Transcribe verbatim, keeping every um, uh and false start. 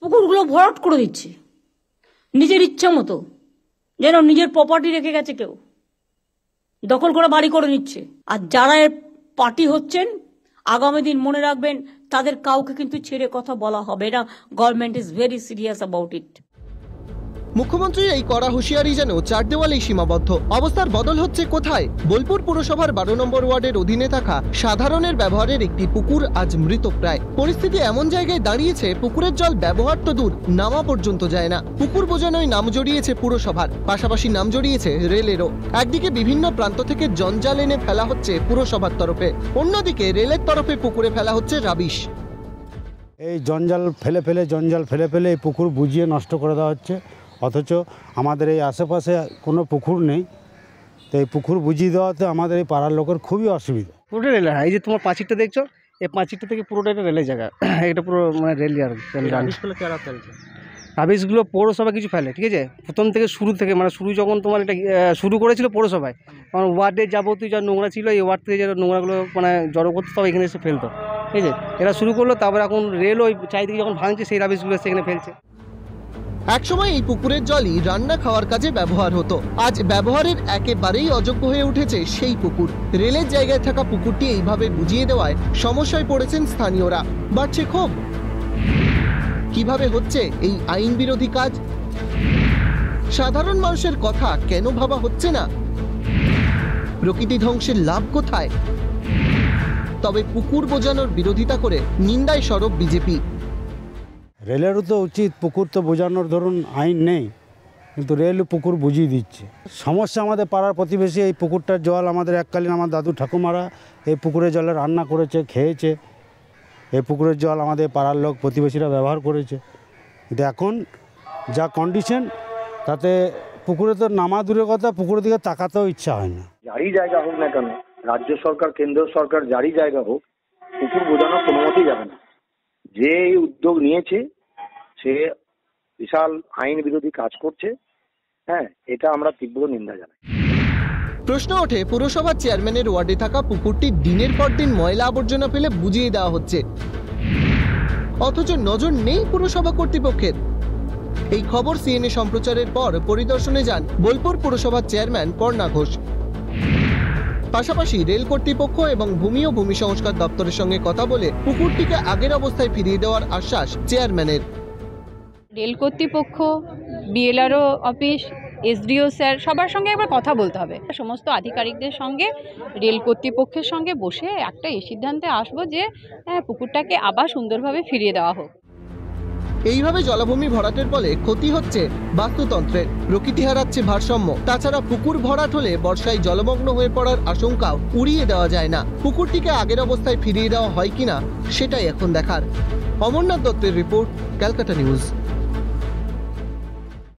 পুকুরগুলো ভরাট করে দিচ্ছে নিজের ইচ্ছা মতো, যেন নিজের প্রপার্টি রেখে গেছে কেউ, দখল করে বাড়ি করে নিচ্ছে। আর যারা এর পার্টি হচ্ছেন আগামী দিন মনে রাখবেন, তাদের কাউকে কিন্তু ছেড়ে কথা বলা হবে না। Government is very serious about it. মুখ্যমন্ত্রী এই কড়া হুঁশিয়ারি যেন চার দেওয়ালেই সীমাবদ্ধ। অবস্থার বদল হচ্ছে কোথায়? বোলপুর পুরসভার বারো নম্বর ওয়ার্ডের অধীনে থাকা সাধারণের ব্যবহারের একটি পুকুর আজ মৃতপ্রায়। পরিস্থিতি এমন জায়গায় দাঁড়িয়েছে, পুকুরের জল ব্যবহার তো দূর, নামা পর্যন্ত যায় না। পুকুর বোঝানোয় নাম জড়িয়েছে পুরসভার, পাশাপাশি নাম জড়িয়েছে রেলেরও। একদিকে বিভিন্ন প্রান্ত থেকে জঞ্জাল এনে ফেলা হচ্ছে পুরসভার তরফে, অন্যদিকে রেলের তরফে পুকুরে ফেলা হচ্ছে রাবিশ। এই জঞ্জাল ফেলে ফেলে জঞ্জাল ফেলে ফেলে এই পুকুর বুঝিয়ে নষ্ট করে দেওয়া হচ্ছে, অথচ আমাদের এই আশেপাশে কোনো পুকুর নেই। তো এই পুকুর বুঝিয়ে দেওয়াতে আমাদের এই পাড়ার লোকের খুবই অসুবিধা। পুরোটা রেল, এই যে তোমার পাঁচিরটা দেখছো, এই পাঁচিরটা থেকে পুরোটা এটা রেলের জায়গা, এটা পুরো মানে রেল আর রাবিশগুলো কারা ফেলছে? রাবিশগুলো পৌরসভা কিছু ফেলে, ঠিক আছে। প্রথম থেকে শুরু থেকে মানে শুরু যখন তোমার এটা শুরু করেছিল পৌরসভায়, কারণ ওয়ার্ডে যাবতীয় যা নোংরা ছিল এই ওয়ার্ড থেকে যারা নোংরাগুলো মানে জড়ো করতো তবে এখানে এসে ফেলতো, ঠিক আছে। এরা শুরু করলো, তারপর এখন রেল ওই চারিদিকে যখন ভাঙছে সেই রাবিশগুলো সেখানে ফেলছে। একসময় এই পুকুরের জলই রান্না খাওয়ার কাজে ব্যবহার হতো, আজ ব্যবহারের একেবারেই অযোগ্য হয়ে উঠেছে সেই পুকুর। রেলের জায়গায় থাকা পুকুরটি এইভাবে বুঝিয়ে দেওয়ায় সমস্যায় পড়েছেন স্থানীয়রা, বাড়ছে ক্ষোভ। কিভাবে হচ্ছে এই আইন বিরোধী কাজ? সাধারণ মানুষের কথা কেন ভাবা হচ্ছে না? প্রকৃতি ধ্বংসের লাভ কোথায়? তবে পুকুর বোঝানোর বিরোধিতা করে নিন্দায় সরব বিজেপি। রেলেরও তো উচিত, পুকুর তো বোঝানোর ধরুন আইন নেই, কিন্তু রেল পুকুর বুঝিয়ে দিচ্ছে। সমস্যা আমাদের পাড়ার প্রতিবেশী, এই পুকুরটার জল আমাদের এককালীন আমার দাদু ঠাকুমারা এই পুকুরের জলে রান্না করেছে, খেয়েছে। এই পুকুরের জল আমাদের পাড়ার লোক প্রতিবেশীরা ব্যবহার করেছে, কিন্তু এখন যা কন্ডিশন তাতে পুকুরে তো নামা দূরের কথা, পুকুরের দিকে তাকাতেও ইচ্ছা হয় না। যারই জায়গা হোক না কেন, রাজ্য সরকার কেন্দ্র সরকার যারই জায়গা হোক, পুকুর বোঝানো কোনো মতেই যাবে না। যে এই উদ্যোগ নিয়েছে সে বিশাল আইন বিরোধী কাজ করছে, হ্যাঁ, এটা আমরা তীব্র নিন্দা জানাই। প্রশ্ন ওঠে, পুরসভার চেয়ারম্যানের ওয়ার্ডে থাকা পুকুরটি দিনের পর দিন ময়লা আবর্জনা ফেলে বুঝিয়ে দেওয়া হচ্ছে, অথচ নজর নেই পুরসভা কর্তৃপক্ষের। এই খবর সিএনএ সম্প্রচারের পর পরিদর্শনে যান বোলপুর পুরসভার চেয়ারম্যান পর্ণা ঘোষ। পাশাপাশি রেল কর্তৃপক্ষ এবং ভূমি ও ভূমি সংস্কার দপ্তরের সঙ্গে কথা বলে পুকুরটিকে আগের অবস্থায় ফিরিয়ে দেওয়ার আশ্বাস চেয়ারম্যানের। রেল কর্তৃপক্ষ, বিএলআরও অফিস, এসডিও স্যার সবার সঙ্গে একবার কথা বলতে হবে। সমস্ত আধিকারিকদের সঙ্গে রেল কর্তৃপক্ষের সঙ্গে বসে একটা এই সিদ্ধান্তে আসবো যে হ্যাঁ, পুকুরটাকে আবার সুন্দরভাবে ফিরিয়ে দেওয়া হোক। এইভাবে জলাভূমি ভরাটের ফলে ক্ষতি হচ্ছে বাস্তুতন্ত্রের, প্রকৃতি হারাচ্ছে ভারসাম্য। তাছাড়া পুকুর ভরাট হলে বর্ষায় জলমগ্ন হয়ে পড়ার আশঙ্কাও উড়িয়ে দেওয়া যায় না। পুকুরটিকে আগের অবস্থায় ফিরিয়ে দেওয়া হয় কিনা সেটাই এখন দেখার। অমরনাথ দত্তের রিপোর্ট, ক্যালকাটা নিউজ।